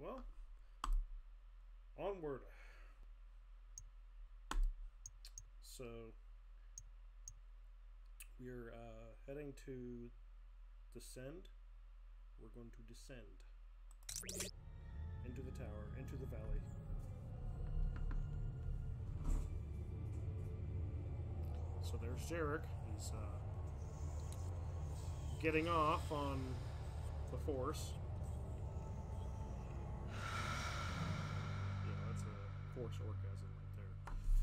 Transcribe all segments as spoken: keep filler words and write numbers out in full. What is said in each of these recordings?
well, onward. So we are uh, heading to descend. We're going to descend into the tower, into the valley. So there's Jarek. He's uh, getting off on the Force. Yeah, that's a Force orgasm right there.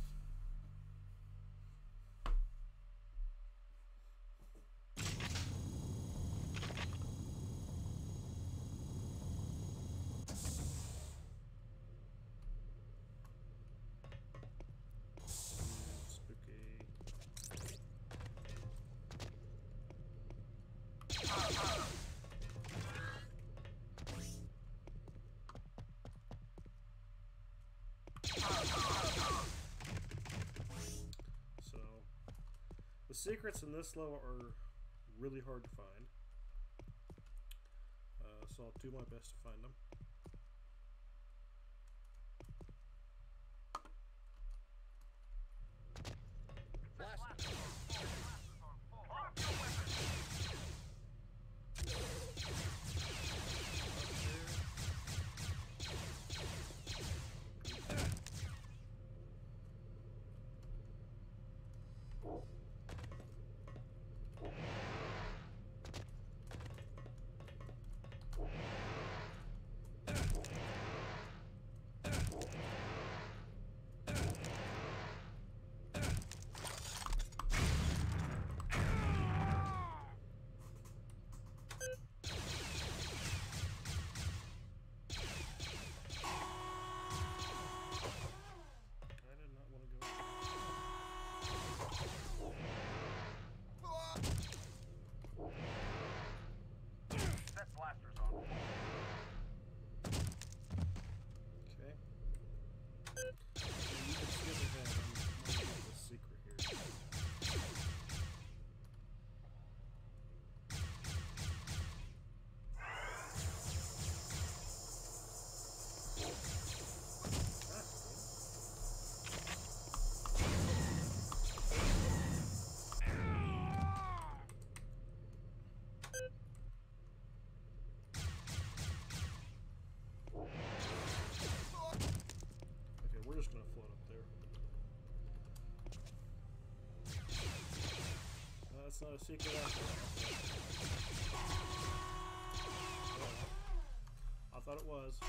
Spooky. So, the secrets in this level are really hard to find. Uh, so I'll do my best to find them. We're just going to float up there. No, that's not a secret after all. I thought it was.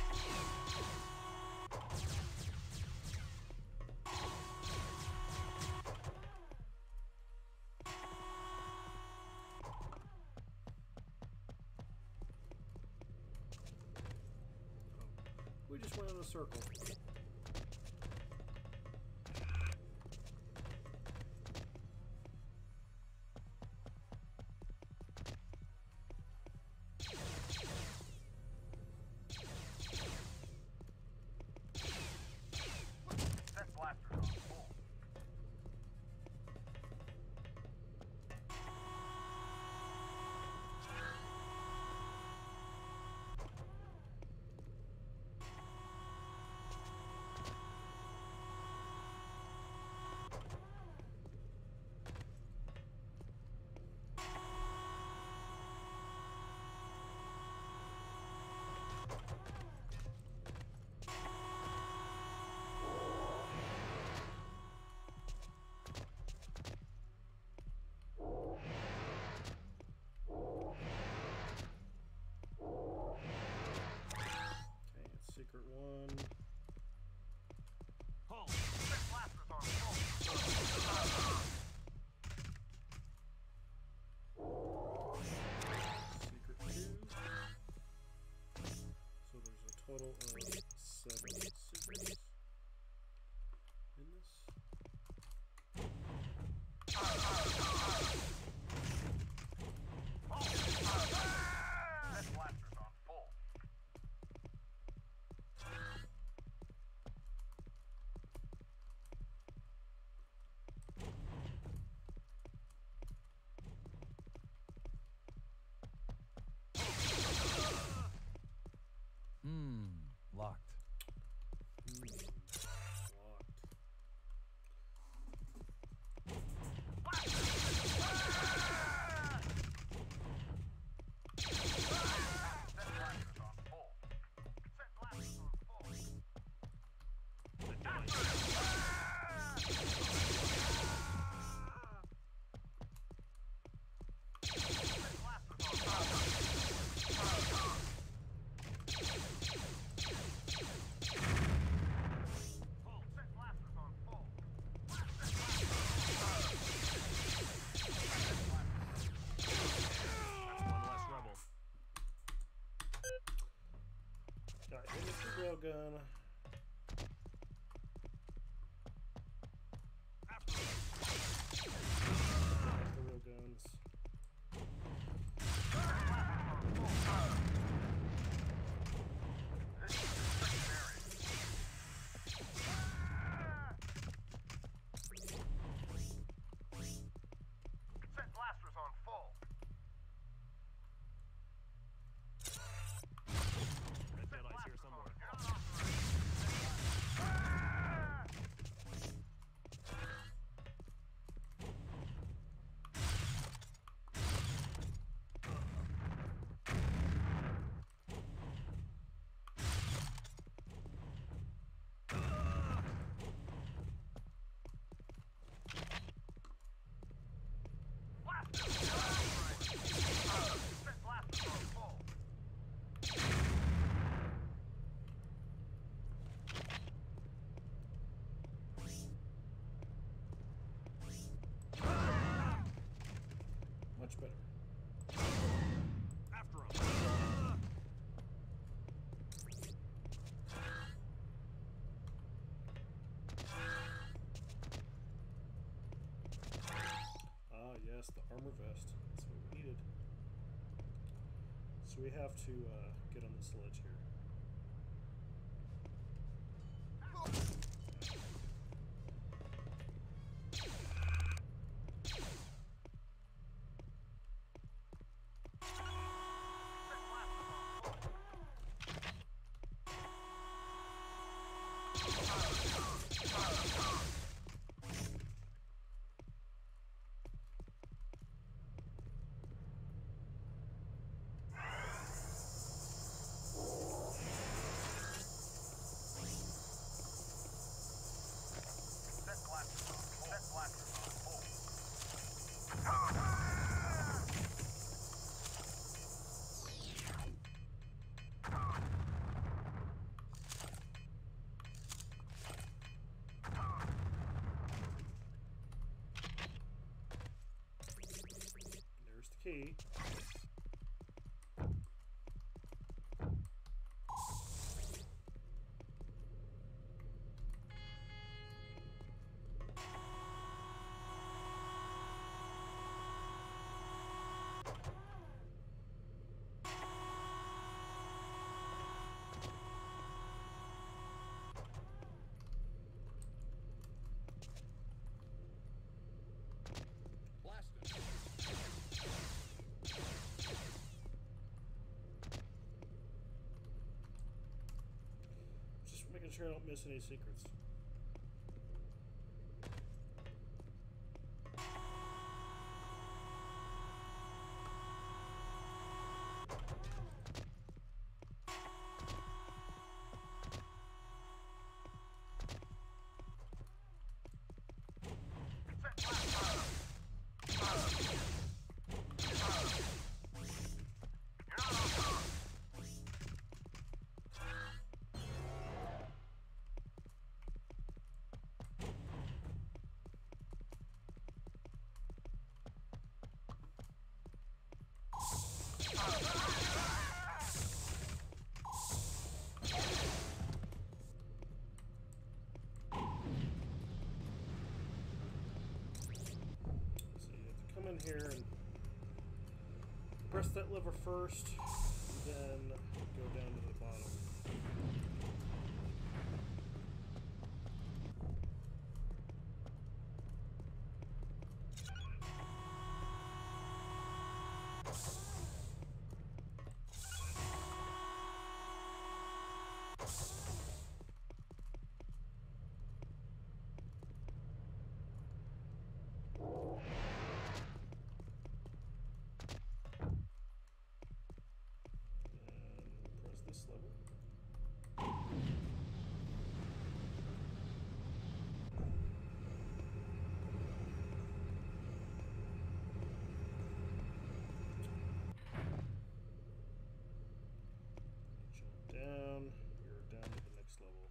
Oh. We just went in a circle. Secret one. Hold. Secret two. So there's a total of seven secrets in this. That blaster's on full. Hmm. railgun. The railguns. Set blasters on full. Red Jedi's here somewhere. Set blasters on full. Much better. After him. Ah, yes, the armor vest. That's what we needed. So we have to uh, get on this ledge here. Set blasters on full. Set blasters on full. There's the key. Blasted. Just making sure I don't miss any secrets. Set blasters. You're not on. So you have to come in here and press that lever first, then go down to the bottom. And press this lever. Jump down. You're down to the next level.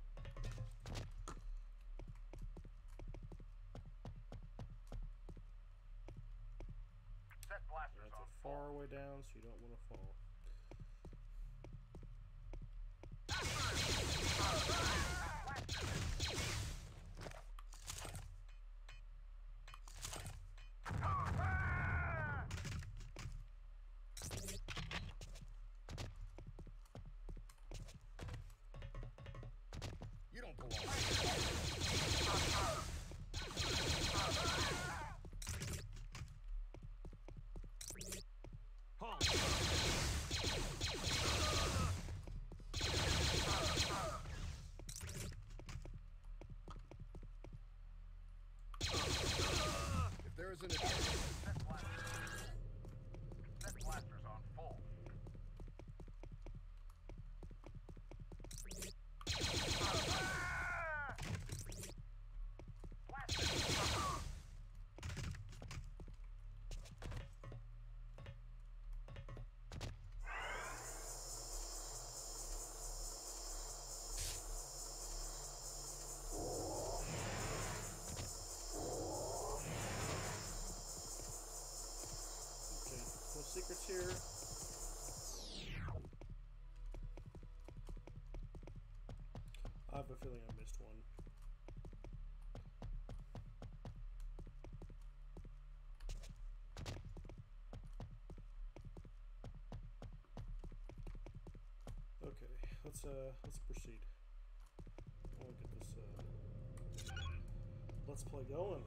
Set blasters That's on a full. far way down, so you don't want to fall. don't belong. Halt! If there is an attack, Set blasters. Set blasters on full. Okay, no secrets here. I have a feeling I missed one. Okay, let's uh let's proceed. I want to get this uh let's play going.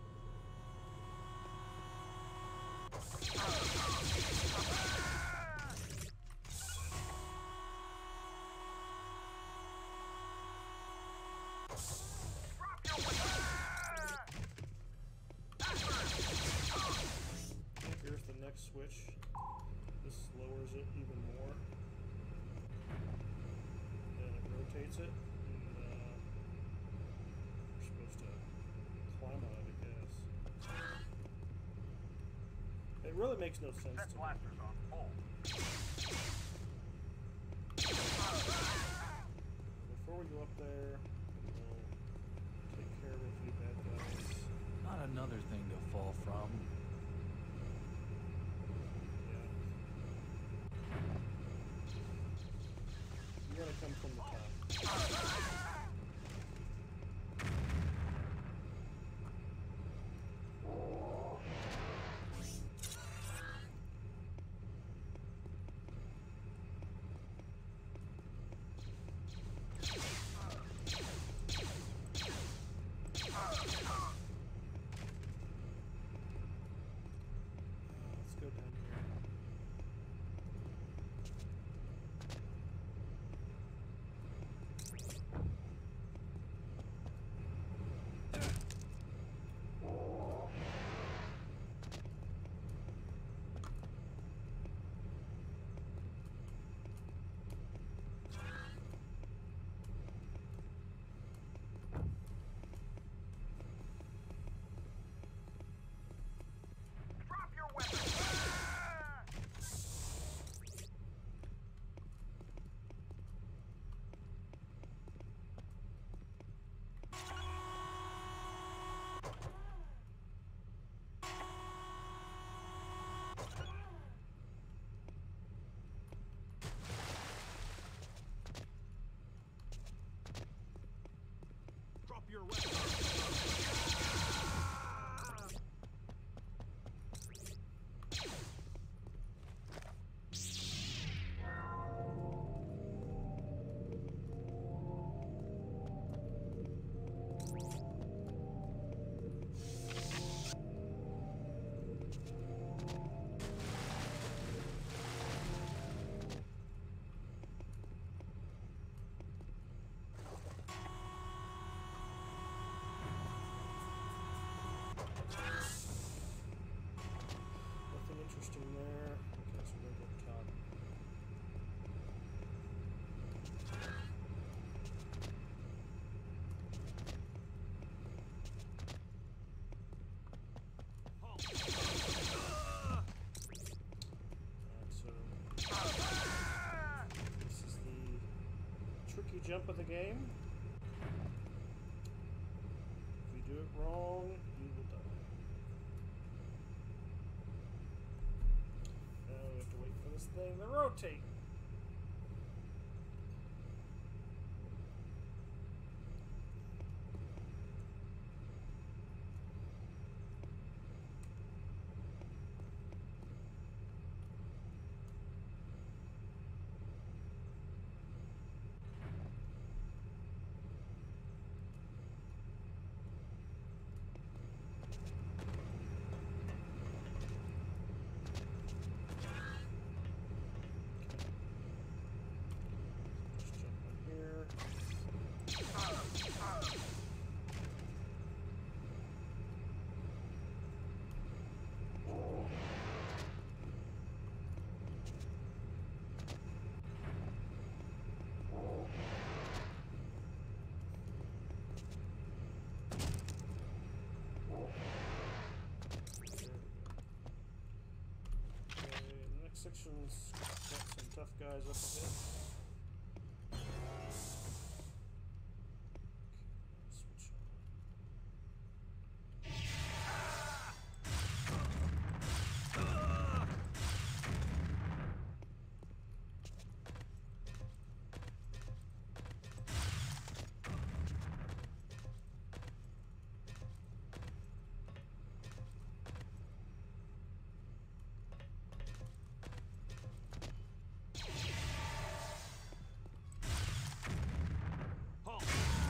Okay, here's the next switch. This lowers it even more. Then it rotates it. And, uh, we're supposed to climb on it, I guess. It really makes no sense Set to me. blasters on full. Before we go up there, we'll take care of a few bad guys. Not another thing to fall from. Yeah. You gotta come from the top. Let's go down here. Drop your weapon. Drop your weapon. Nothing interesting there. Okay, so we're gonna go up top. Halt! Alright, so this is the tricky jump of the game. If you do it wrong, you will die. Now we have to wait for this thing to rotate. tough guys up ahead. Switch on. Halt!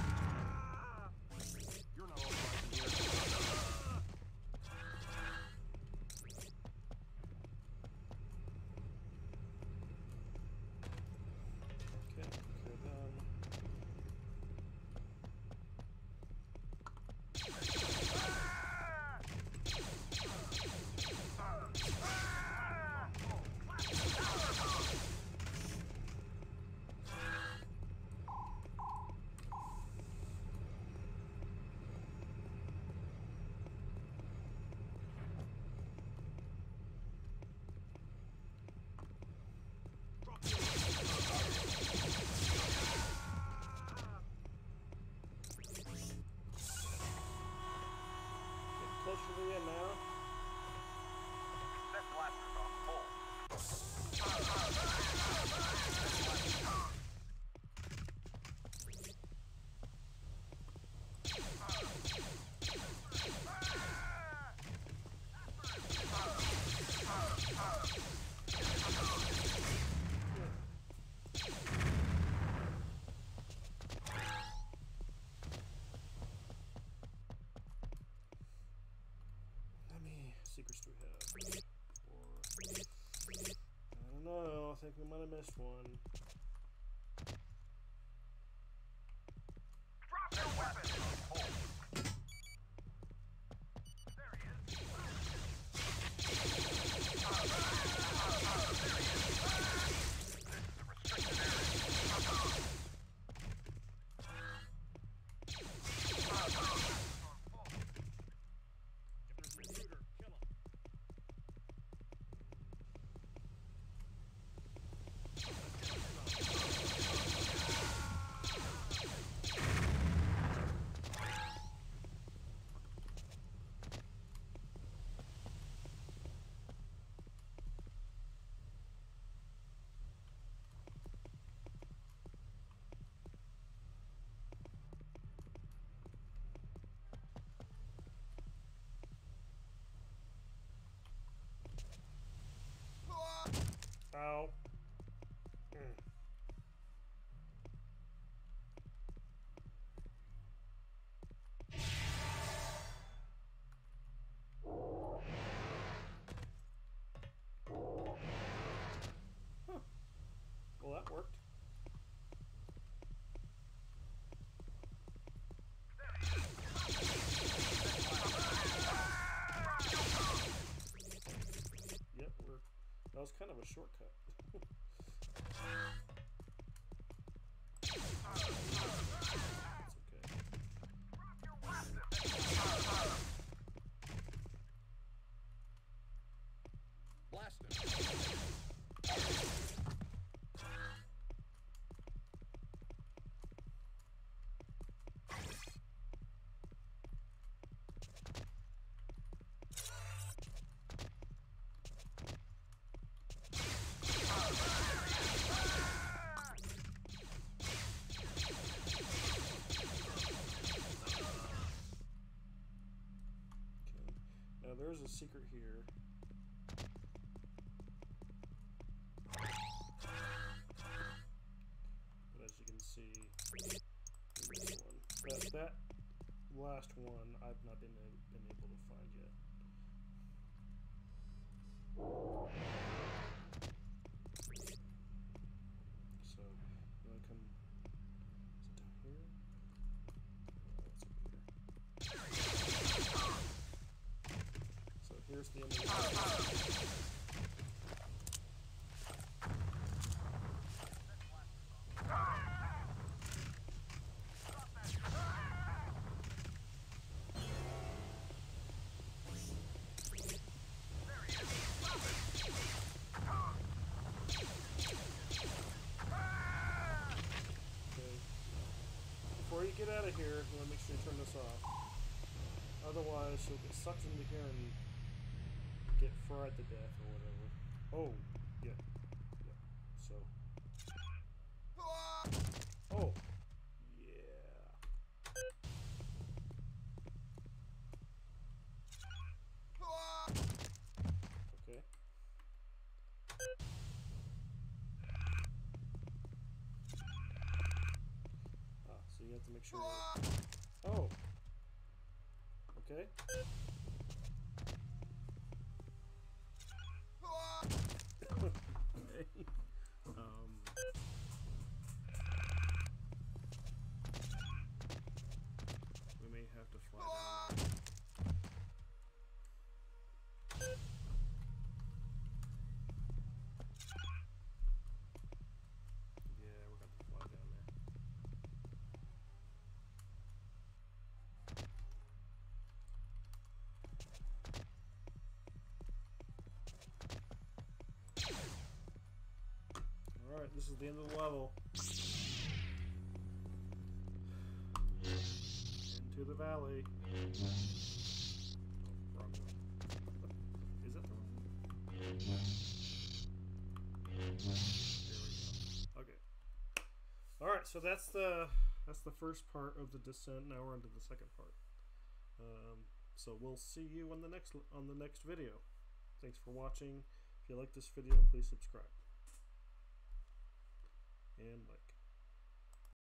You're not authorized in here. Okay, clear them. Get closer to the end now. Set blasters on full. How many secrets do we have? Four. I don't know. I think we might have missed one. Drop your weapons on full. There he is. This is a restricted area. If there's an intruder, kill him. Ow. Mm. Huh. Well, that worked. Yep, we're. That was kind of a shortcut. It's okay. Blast him. Okay. Now there's a secret here. But as you can see, this one. That, that last one I've not been, a, been able to find yet. So, you want to come, is it down here? Uh, it's over here. So here's the end of the get out of here, you want to make sure you turn this off. Otherwise, you'll get sucked into here and get fried to death or whatever. Oh, yeah. Yeah. So. Oh. Yeah. Okay. Ah, so you have to make sure you're... Oh. Okay. Okay. Um. We may have to fly down there. Yeah, we're going to fly down there. Alright, this is the end of the level. Into the valley. Oh, wrong one. Is that the wrong one? There we go. Okay. Alright, so that's the that's the first part of the descent. Now we're on to the second part. Um, so we'll see you on the next on the next video. Thanks for watching. If you like this video, please subscribe. And bye.